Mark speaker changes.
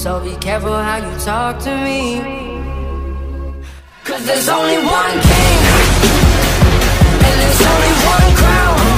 Speaker 1: so be careful how you talk to me. 'Cause there's only one king, and there's only one crown.